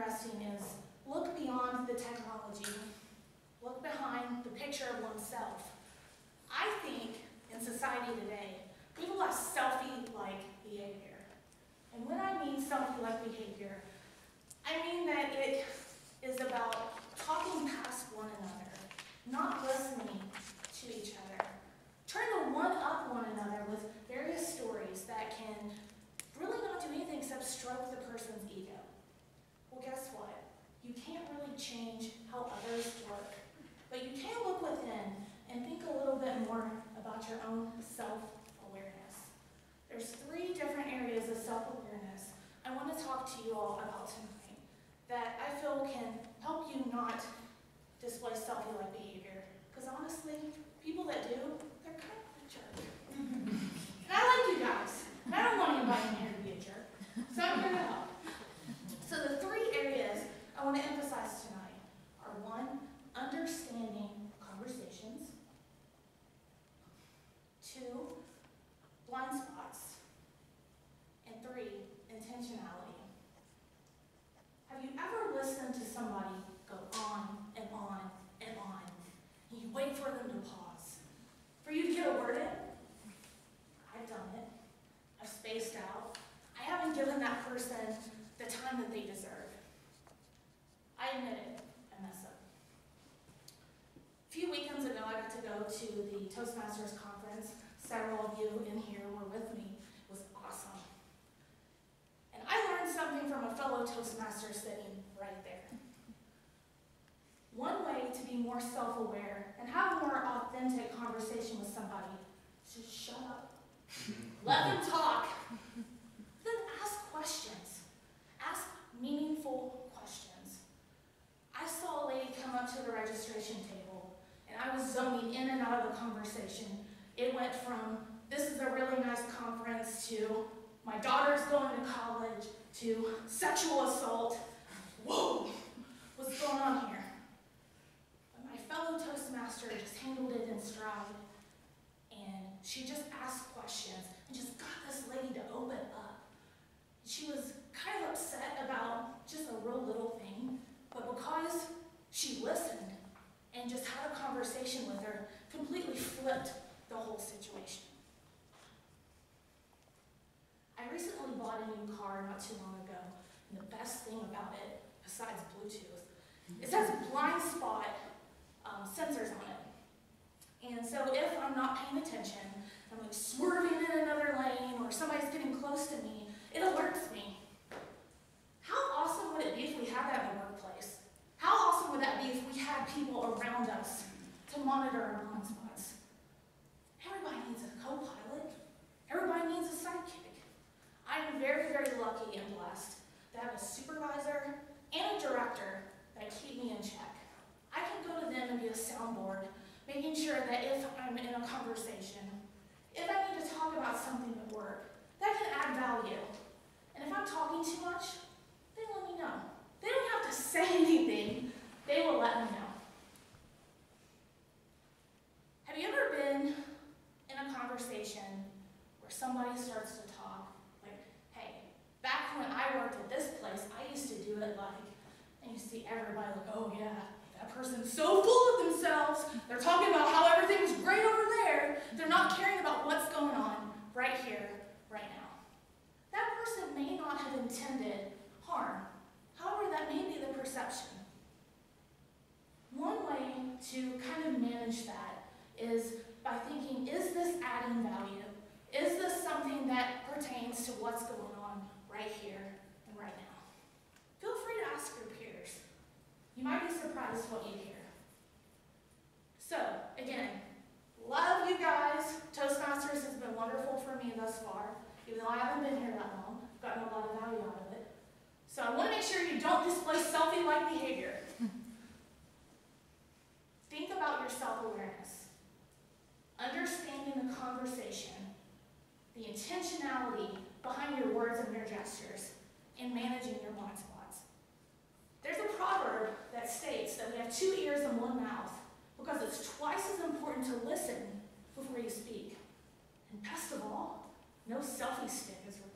suggesting is look beyond the technology, look behind the picture of oneself. I think in society today, people have selfie-like behavior. And when I mean selfie-like behavior, I mean that it is about talking past one another, not listening to each other, trying to one-up one another with various stories that can really not do anything except stroke the person's ego. Well, guess what? You can't really change how others work, but you can look within and think a little bit more about your own self-awareness. There's 3 different areas of self-awareness I want to talk to you all about tonight that I feel can help you not display selfie-like behavior. Because honestly, people that do, they're kind of a jerk. And I like you guys. And I don't want anybody in here to be a jerk. So I'm here to help. So the 3 areas I want to emphasize tonight are 1, understanding conversations, 2, blind spots, and 3, intentionality. Have you ever listened to somebody go on and on and on, and you wait for them to pause, for you to get a word in? I've done it. I've spaced out. I haven't given that person the time that they deserve. I admit it, I mess up. A few weekends ago, I got to go to the Toastmasters conference. Several of you in here were with me. It was awesome. And I learned something from a fellow Toastmaster sitting right there. One way to be more self-aware and have a more authentic conversation with somebody is just shut up. Let them talk. Then ask questions. Ask meaningful questions. I saw a lady come up to the registration table, and I was zoning in and out of the conversation. It went from, this is a really nice conference, to my daughter's going to college, to sexual assault. Whoa, what's going on here? But my fellow Toastmaster just handled it in stride, and she just asked questions and just got this lady to open up. She was kind of upset about just a real little thing, but because she listened and just had a conversation with her, completely flipped the whole situation. I recently bought a new car not too long ago, and the best thing about it, besides Bluetooth, is it has blind spot sensors on it. And so if I'm not paying attention, I'm like swerving in another lane, or somebody's getting close to me, it alerts me. How awesome would it be if we had that in the workplace? How awesome would that be if we had people around us to monitor our blind spots? Everybody needs a co-pilot. Everybody needs a sidekick. I am very, very lucky and blessed to have a supervisor and a director that keep me in check. I can go to them and be a soundboard, making sure that if I'm in a conversation, if I need to talk about something at work, that can add value. And if I'm talking too much, they let me know. They don't have to say anything. They will let me know. Have you ever been in a conversation where somebody starts to talk, like, hey, back when I worked at this place, I used to do it like, and you see everybody like, oh yeah, that person's so full of themselves. They're talking about how everything's great over there. They're not caring about what's going on right here, right now. That person may not have intended harm. However, that may be the perception. One way to kind of manage that is by thinking, is this adding value? Is this something that pertains to what's going on right here and right now? Feel free to ask your peers. You might be surprised what you hear. So, again, love you guys. Toastmasters has been wonderful for me thus far. Even though I haven't been here that long, I've gotten a lot of value out of it. So I want to make sure you don't display selfie-like behavior. Think about your self-awareness. Understanding the conversation, the intentionality behind your words and your gestures, and managing your blind spots. There's a proverb that states that we have 2 ears and 1 mouth because it's twice as important to listen before you speak. And best of all, no selfie stick is